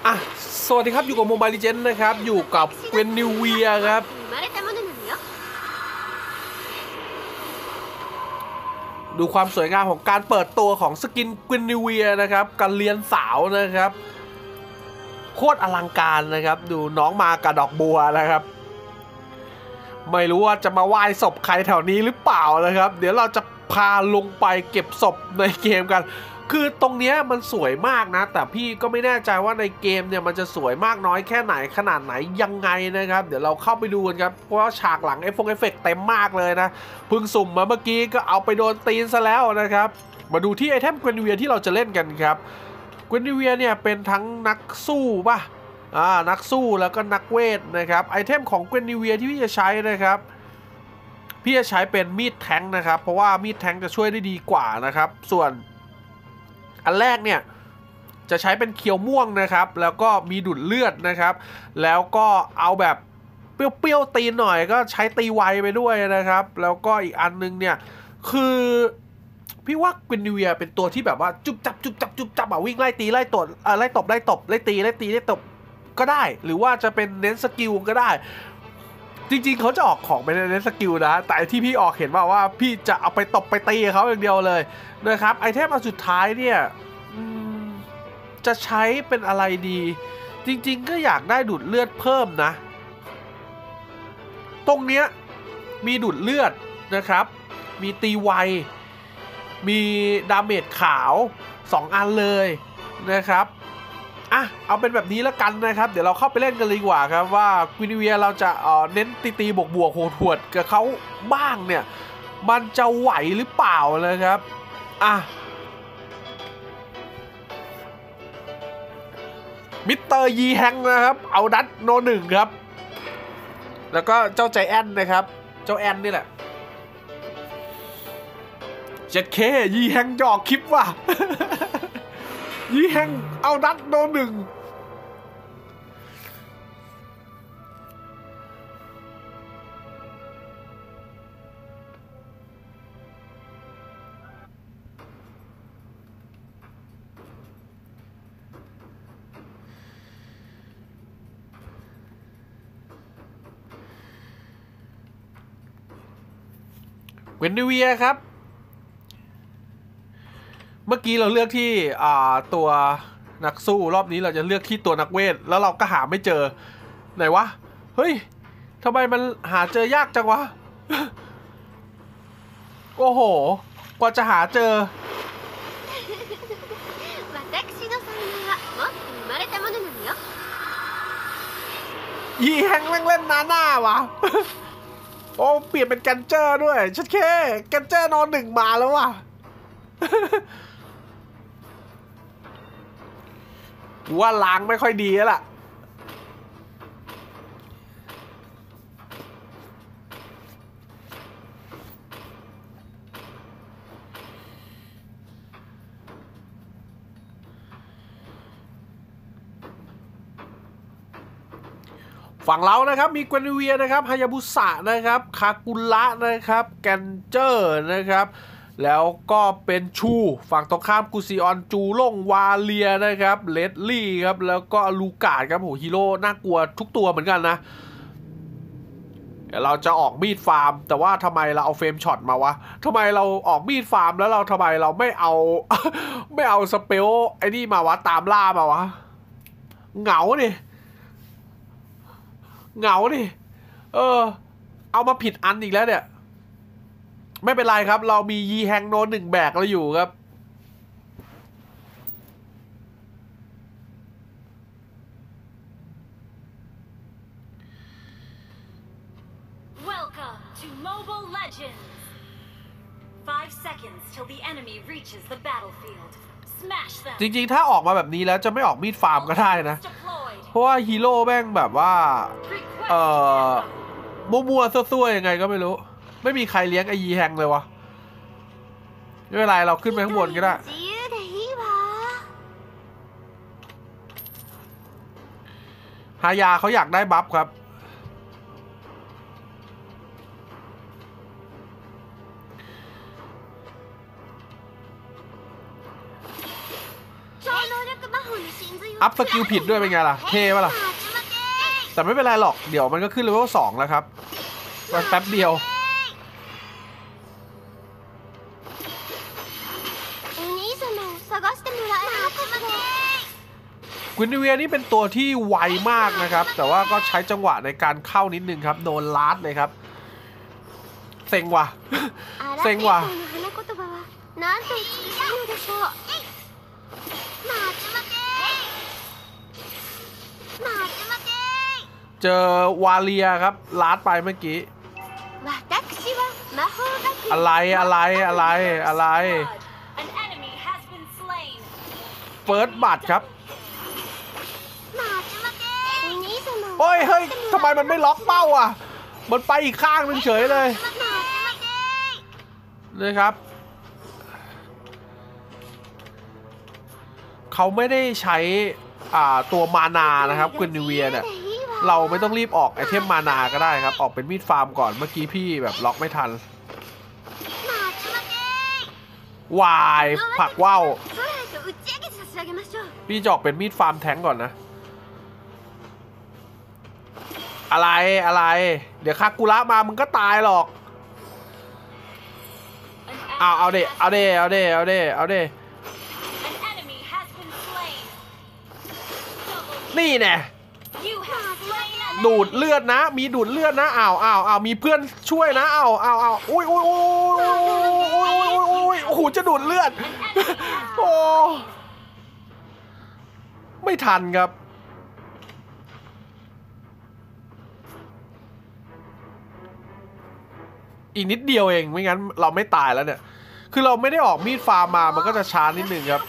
อ่ะสวัสดีครับอยู่กับโมบายลีเจนด์นะครับอยู่กับเกวนนิวเวียครับดูความสวยงามของการเปิดตัวของสกินเกวนนิวเวียนะครับการเรียนสาวนะครับโคตรอลังการนะครับดูน้องมากับดอกบัวนะครับไม่รู้ว่าจะมาไหว้ศพใครแถวนี้หรือเปล่านะครับเดี๋ยวเราจะพาลงไปเก็บศพในเกมกันคือตรงนี้มันสวยมากนะแต่พี่ก็ไม่แน่ใจว่าในเกมเนี่ยมันจะสวยมากน้อยแค่ไหนขนาดไหนยังไงนะครับเดี๋ยวเราเข้าไปดูกันครับเพราะว่าฉากหลังเอฟเฟกต์เต็มมากเลยนะเพิ่งสุ่มมาเมื่อกี้ก็เอาไปโดนตีนซะแล้วนะครับมาดูที่ไอเทมเกวนนิวเวียที่เราจะเล่นกันครับเกวนนิวเวียเนี่ยเป็นทั้งนักสู้ป่ะนักสู้แล้วก็นักเวทนะครับไอเทมของเกวนนิวเวียที่พี่จะใช้นะครับพี่จะใช้เป็นมีดแทงนะครับเพราะว่ามีดแทงจะช่วยได้ดีกว่านะครับส่วนอันแรกเนี่ยจะใช้เป็นเคียวม่วงนะครับแล้วก็มีดูดเลือดนะครับแล้วก็เอาแบบเปรี้ยวๆตีนหน่อยก็ใช้ตีไวไปด้วยนะครับแล้วก็อีกอันนึงเนี่ยคือพี่ว่าเกวนนิวเวียเป็นตัวที่แบบว่าจุบจับวิ่งไล่ตีไล่ตบไล่ตบไล่ตีไล่ตบก็ได้หรือว่าจะเป็นเน้นสกิลก็ได้จริงๆเขาจะออกของไปในสกิลนะแต่ที่พี่ออกเห็นว่าพี่จะเอาไปตบไปตีเขาอย่างเดียวเลยนะครับไอเทมอันสุดท้ายเนี่ยจะใช้เป็นอะไรดีจริงๆก็อยากได้ดูดเลือดเพิ่มนะตรงเนี้ยมีดูดเลือดนะครับมีตีไวมีดาเมจขาว2อันเลยนะครับเอาเป็นแบบนี้แล้วกันนะครับเดี๋ยวเราเข้าไปเล่นกันเลยดีกว่าครับว่าเกวนนิวเวียเราจะเน้นตีบวกโหดกับเขาบ้างเนี่ยมันจะไหวหรือเปล่านะครับมิสเตอร์ยีแฮงนะครับเอาดัตโนหนึ่งครับแล้วก็เจ้าใจแอนนะครับเจ้าแอนนี่แหละ7K ยีแฮงจะออกคลิปว่ะ ยีแฮงเอาดัตโนหนึ่งเกวนนิวเวียครับเมื่อกี้เราเลือกที่ตัวนักสู้รอบนี้เราจะเลือกที่ตัวนักเวทแล้วเราก็หาไม่เจอไหนวะเฮ้ยทำไมมันหาเจอยากจังวะ โอ้โหกว่าจะหาเจอยีแฮงเล่นหน้าวะ โอ้เปลี่ยนเป็นกันเจอร์ด้วยชัดแค่กันเจอร์นอนหนึ่งมาแล้วว่ะ ว่าล้างไม่ค่อยดีแล้วล่ะฝั่งเรานะครับมีเกวนนิวเวียนะครับฮายาบุสะนะครับคากุระนะครับแกนเจอร์นะครับแล้วก็เป็นชูฝั่งตรงข้ามกุซิออนจูล่งวาเลียนะครับเลดลี่ครับแล้วก็ลูกาดครับโหฮีโร่น่ากลัวทุกตัวเหมือนกันนะเราจะออกมีดฟาร์มแต่ว่าทำไมเราเอาเฟรมช็อตมาวะทำไมเราออกมีดฟาร์มแล้วทำไมเราไม่เอา ไม่เอาสเปลไอ้นี่มาวะตามล่ามาวะเหงาดิเอามาผิดอันอีกแล้วเนี่ยไม่เป็นไรครับเรามียีแฮงโนหนึ่งแบกเราอยู่ครับจริงๆถ้าออกมาแบบนี้แล้วจะไม่ออกมีดฟาร์มก็ได้นะเพราะว่าฮีโร่แม่งแบบว่ามั่วๆซั่วๆยังไงก็ไม่รู้ไม่มีใครเลี้ยงไอยีแฮงเลยวะไม่เป็นไรเราขึ้นไปข้างบนก็ได้ฮายาเขาอยากได้บัฟครับอัพสกิลผิดด้วยเป็นไงล่ะเท่ปะล่ะแต่ไม่เป็นไรหรอกเดี๋ยวมันก็ขึ้นเลเวล2แล้วครับมันแป๊บเดียวกวินเวียนี่เป็นตัวที่ไวมากนะครับแต่ว่าก็ใช้จังหวะในการเข้านิดนึงครับโดนลัดเลยครับเซ็งว่ะเซ็งว่ะเจอวาเลียครับลัดไปเมื่อกี้อะไรเฟิร์สบัตรครับโอ้ยเฮ้ยทำไมมันไม่ล็อกเป้าอ่ะมันไปอีกข้างนึงเฉยเลยนะครับเขาไม่ได้ใช้ตัวมานานะครับกวินเวียเนี่ยเราไม่ต้องรีบออกไอเทมมานาก็ได้ครับออกเป็นมีดฟาร์มก่อนเมื่อกี้พี่แบบล็อกไม่ทันวายผักว่าวพี่จะออกเป็นมีดฟาร์มแทงก่อนนะอะไรเดี๋ยวคากุระมามึงก็ตายหรอกเอาเดนี่แน่ดูดเลือดนะมีดูดเลือดนะเอามีเพื่อนช่วยนะเอาอุ้ยโอ้โหจะดูดเลือดโอ้ไม่ทันครับอีกนิดเดียวเองไม่งั้นเราไม่ตายแล้วเนี่ยคือเราไม่ได้ออกมีดฟาร์มมามันก็จะช้านิดนึงครับ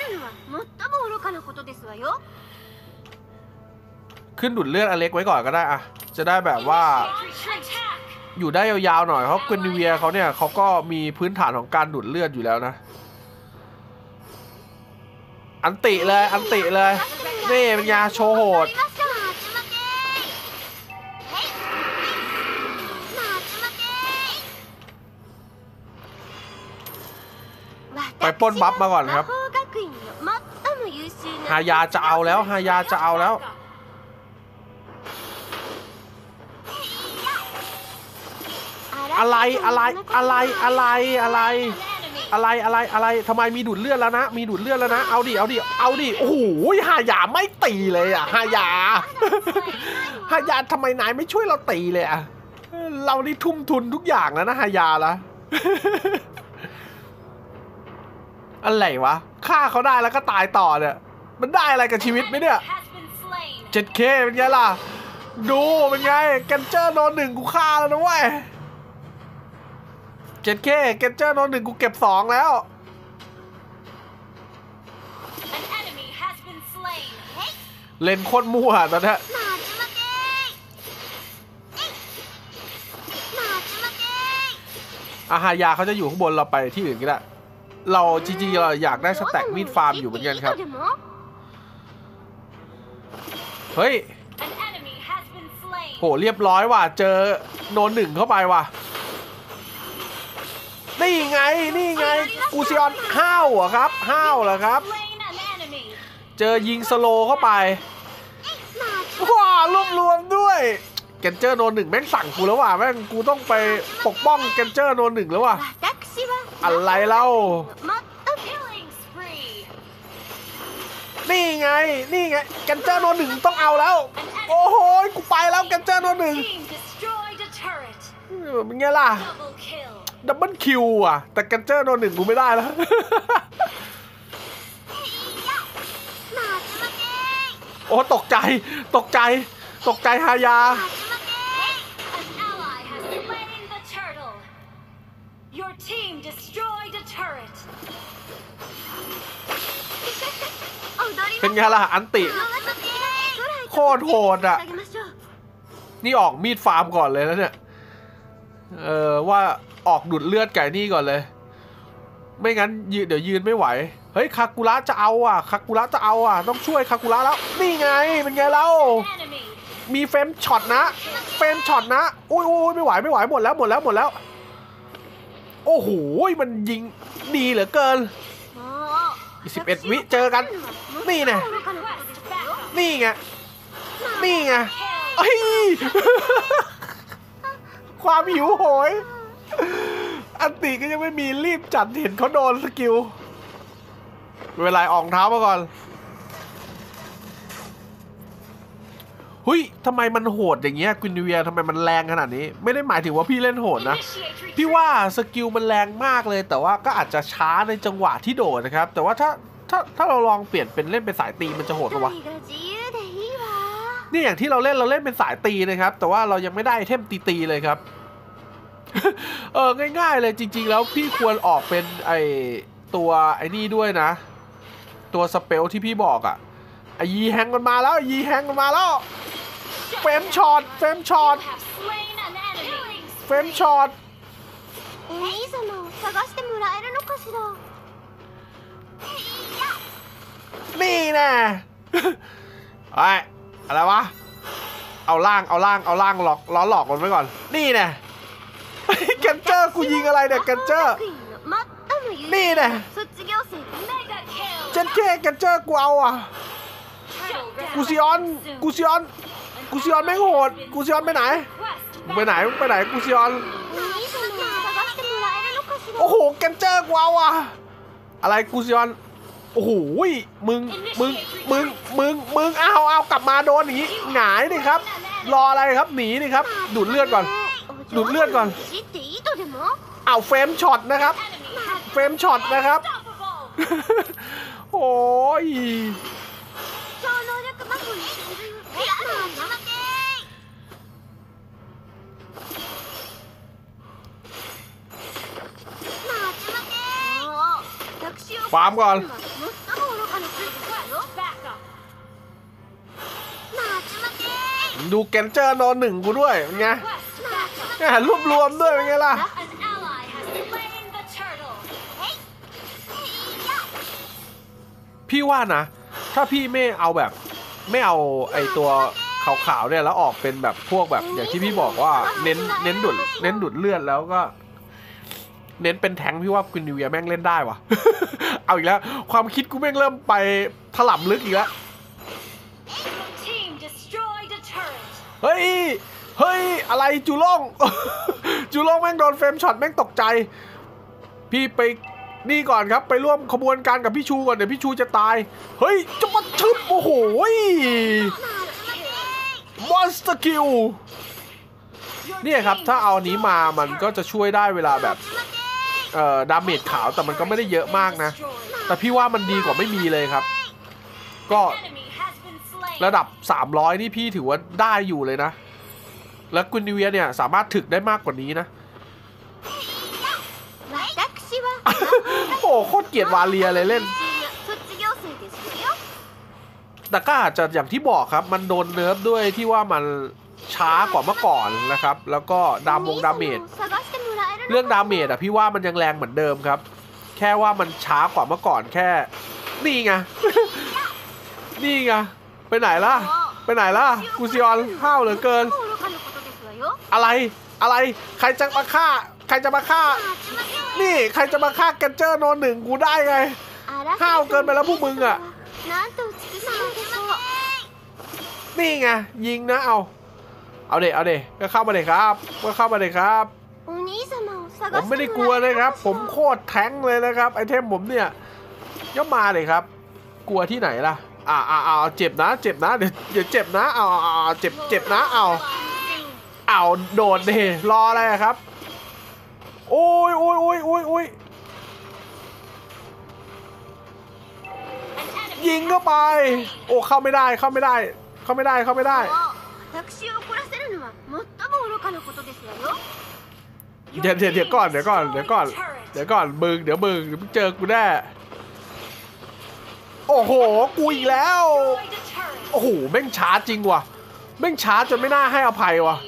ขึ้นดูดเลือดอเล็กไว้ก่อนก็ได้อะจะได้แบบว่าอยู่ได้ยาวๆหน่อยเพราะกวินเวียเขาเนี่ยเขาก็มีพื้นฐานของการดูดเลือดอยู่แล้วนะอันติเลยนี่เป็นยาโชว์โหดไปปล้นบัฟมาก่อนครับฮายาจะเอาแล้วอะไรทำไมมีดูดเลือดแล้วนะเอาดิโอ้โหฮายาไม่ตีเลยอ่ะฮายาทำไมนายไม่ช่วยเราตีเลยอ่ะเรานี่ทุ่มทุนทุกอย่างแล้วนะฮายาละอะไรวะฆ่าเขาได้แล้วก็ตายต่อเนี่ยมันได้อะไรกับชีวิตไหมเนี่ย7K เป็นไงล่ะดูเป็นไงแกนเจอร์โน1กูฆ่าแล้วนะเว้ย7K แกนเจอร์โน1กูเก็บ2แล้วเล่นโคตรมั่วตอนนี้ฮายาเขาจะอยู่ข้างบนเราไปที่อื่นก็ได้เราจริงๆเราอยากได้สแต็กมีดฟาร์มอยู่เหมือนกันครับเฮ้ยโหเรียบร้อยว่ะเจอโน1เข้าไปว่ะนี่ไงกูซิออนห้าวเหรอครับเหรอครับเจอยิงสโลเข้าไปว้ารวมด้วยแกนเจอร์โน1แม่งสั่งกูแล้วว่ะแม่งกูต้องไปปกป้องแกนเจอร์โน1แล้วว่ะอะไรเล่านี่ไงแกนเจอร์โน1ต้องเอาแล้วโอ้โหกูไปแล้วแกนเจอร์โน1เป็นไงล่ะดับเบิลคิวอ่ะแต่แกนเจอร์โน1กูไม่ได้แล้วโอ้ตกใจฮายาเป็นไงล่ะอันติโคตรโหดอ่ะนี่ออกมีดฟาร์มก่อนเลยแล้วเนี่ยว่าออกดูดเลือดไก่นี่ก่อนเลยไม่งั้นเดี๋ยวยืนไม่ไหวเฮ้ยคากุระจะเอาอ่ะต้องช่วยคากุระแล้วนี่ไงเป็นไงเล่ามีเฟรมช็อตนะอุ้ยไม่ไหวหมดแล้วโอ้โหมันยิงดีเหลือเกิน11 วิเจอกันนี่ไงนี่ไงนี่ไงเอ้ยความหิวโหยอันติก็ยังไม่มีรีบจัดเห็นเขาโดนสกิลเวลาออกเท้ามาก่อนเฮ้ยทำไมมันโหดอย่างเงี้ยกวินเวียทำไมมันแรงขนาดนี้ไม่ได้หมายถึงว่าพี่เล่นโหดนะพี่ว่าสกิลมันแรงมากเลยแต่ว่าก็อาจจะช้าในจังหวะที่โดดนะครับแต่ว่าถ้าเราลองเปลี่ยนเป็นเล่นเป็นสายตีมันจะโหดปะวะนี่อย่างที่เราเล่นเป็นสายตีนะครับแต่ว่าเรายังไม่ได้ไอเทมตีเลยครับ ง่ายๆเลยจริงๆแล้วพี่ควรออกเป็นตัวไอ้นี่ด้วยนะตัวสเปลที่พี่บอกอะไอยีแฮงมันมาแล้วยีแฮงมันมาแล้วเฟรมช็อตนี่แน่ไอ้อะไรวะเอาล่างหลอกล้อหลอกมันไว้ก่อนนี่แน่แกนเจอร์กูยิงอะไรเนี่ยแกนเจอร์นี่แน่เจนเก้แกนเจอร์กูเอาอ่ะกูซิออนไม่โหดกูซิออนไปไหนกูซิออนโอ้โหแกนเจอร์กูเอาอ่ะอะไรกูซิออนโอ้โหมึงเอากลับมาโดนอย่างนี้หงายดิครับรออะไรครับหนีดิครับดูดเลือดก่อนเอาเฟรมช็อตนะครับโอ้ยฟาร์มก่อนดูแกนเจอร์โนหนึ่งกูด้วยเป็นไงรวบรวมด้วยเป็นไงล่ะพี่ว่านะถ้าพี่ไม่เอาไอตัวขาวๆเนี่ยแล้วออกเป็นแบบพวกแบบอย่างที่พี่บอกว่าเน้นดุดเลือดแล้วก็เน้นเป็นแทงพี่ว่ากวินเวียแม่งเล่นได้วะ เอาอีกแล้วความคิดกูแม่งเริ่มไปถล่ำลึกอีกแล้วเฮ้ยอะไรจูล่ง จูล่งแม่งโดนเฟรมช็อตแม่งตกใจพี่ไปนี่ก่อนครับไปร่วมขบวนการกับพี่ชูก่อนเดี๋ยวพี่ชูจะตายเฮ้ยจะมาชึบโอ้โหมอนสเตอร์คิวเนี่ยครับถ้าเอานี้มามันก็จะช่วยได้เวลาแบบดาเมจขาวแต่มันก็ไม่ได้เยอะมากนะแต่พี่ว่ามันดีกว่าไม่มีเลยครับก็ระดับ300นี่พี่ถือว่าได้อยู่เลยนะแล้วกวินเวียเนี่ยสามารถถึกได้มากกว่านี้นะโอ้โคตรเกลียดวาเลียเลยเล่นแต่ก็อาจจะอย่างที่บอกครับมันโดนเนิร์ฟด้วยที่ว่ามันช้ากว่าเมื่อก่อนนะครับแล้วก็ดาเมจเรื่องดาเมจอะพี่ว่ามันยังแรงเหมือนเดิมครับแค่ว่ามันช้ากว่าเมื่อก่อนแค่นี่ไง นี่ไงไปไหนล่ะกูซิออนห้าวเหลือเกินอะไรใครจะมาฆ่านี่ใครจะมาฆ่าแกนเจอร์โนหนึ่งกูได้ไงห้าวเกินไปแล้วพวกมึงอะนี่ไงยิงนะเอาเด็ก็เข้ามาเลยครับผมไม่ได้กลัวเลยครับผมโคตรแทงเลยนะครับไอเทมผมเนี่ยย่อมาเลยครับกลัวที่ไหนล่ะเจ็บนะเดี๋ยวเจ็บนะเจ็บนะเอาโดดดิรออะไรครับโอ้ยยิงเข้าไปโอ้เข้าไม่ได้เดี๋ยวก่อนมึงเดี๋ยวเจอกูแน่โอ้โหกูอีกแล้วโอ้โหแม่งช้าจริงว่ะแม่งช้าจนไม่น่าให้อภัยว่ะ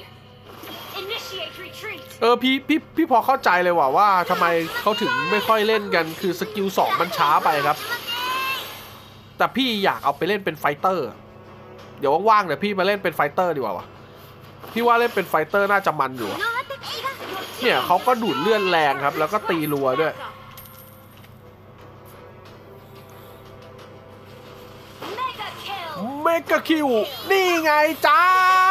พี่พอเข้าใจเลยว่าทำไมเขาถึงไม่ค่อยเล่นกันคือสกิล2มันช้าไปครับแต่พี่อยากเอาไปเล่นเป็นไฟเตอร์เดี๋ยวว่างๆเดี๋ยวพี่มาเล่นเป็นไฟเตอร์ดีกว่าวะพี่ว่าเล่นเป็นไฟเตอร์น่าจะมันอยู่เนี่ยเขาก็ดูดเลือดแรงครับแล้วก็ตีรัวด้วยเมกะคิวนี่ไงจ้า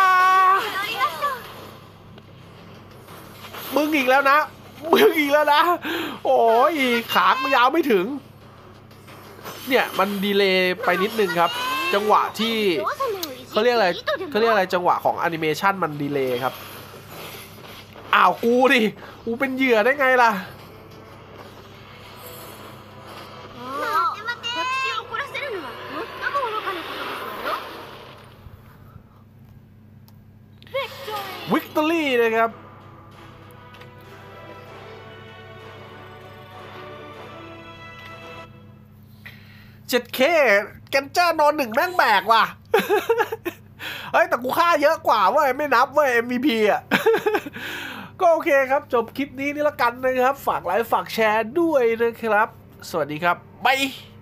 มึงอีกแล้วนะโอ้ยขามันยาวไม่ถึงเนี่ยมันดีเลย์ไปนิดนึงครับจังหวะที่เขาเรียกอะไรจังหวะของแอนิเมชันมันดีเลย์ครับอ้าวกูเป็นเหยื่อได้ไงล่ะวิกตอรี่นะครับ7K แกนเจอร์นอน1แม่งแบกว่ะ เฮ้ยแต่กูฆ่าเยอะกว่าเว้ยไม่นับเว้ย MVP อ่ะ ก็โอเคครับจบคลิปนี้นี่ละกันนะครับฝากไลค์ฝากแชร์ด้วยนะครับสวัสดีครับบาย